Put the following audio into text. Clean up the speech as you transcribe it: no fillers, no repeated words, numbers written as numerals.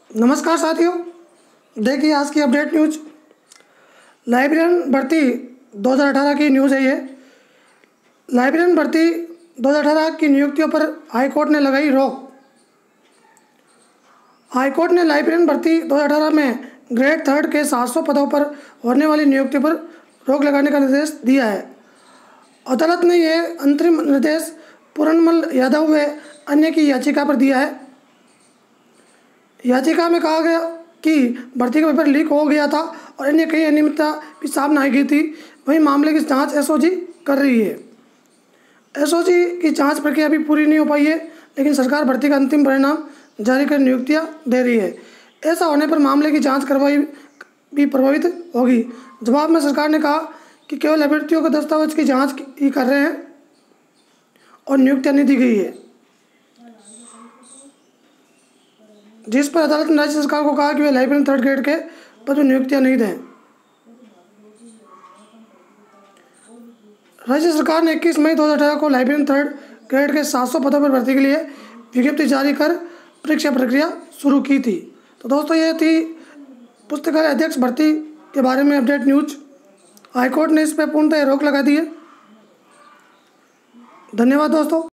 नमस्कार साथियों, देखिए आज की अपडेट न्यूज। लाइब्रेरियन भर्ती 2018 की न्यूज़ है ये। लाइब्रेरियन भर्ती 2018 की नियुक्तियों पर हाईकोर्ट ने लगाई रोक। हाईकोर्ट ने लाइब्रेरियन भर्ती 2018 में ग्रेड 3 के 700 पदों पर होने वाली नियुक्ति पर रोक लगाने का निर्देश दिया है। अदालत ने यह अंतरिम निर्देश पूर्णमल यादव व अन्य की याचिका पर दिया है। याचिका में कहा गया कि भर्ती का पेपर लीक हो गया था और अन्य कई अनियमितता भी सामने आई गई थी। वहीं मामले की जांच एसओजी कर रही है। एसओजी की जांच प्रक्रिया अभी पूरी नहीं हो पाई है, लेकिन सरकार भर्ती का अंतिम परिणाम जारी कर नियुक्तियां दे रही है। ऐसा होने पर मामले की जांच कार्रवाई भी प्रभावित होगी। जवाब में सरकार ने कहा कि केवल अभ्यर्थियों के दस्तावेज की जाँच ही कर रहे हैं और नियुक्तियाँ नहीं दी गई है, जिस पर अदालत ने राज्य सरकार को कहा कि वे लाइब्रेरियन 3rd ग्रेड के पद पर नियुक्तियाँ नहीं दें। राज्य सरकार ने 21 मई 2018 को लाइब्रेरियन 3rd ग्रेड के 700 पदों पर भर्ती के लिए विज्ञप्ति जारी कर परीक्षा प्रक्रिया शुरू की थी। तो दोस्तों, ये थी पुस्तकालय अध्यक्ष भर्ती के बारे में अपडेट न्यूज। हाईकोर्ट ने इस पर पूर्णतः रोक लगा दी है। धन्यवाद दोस्तों।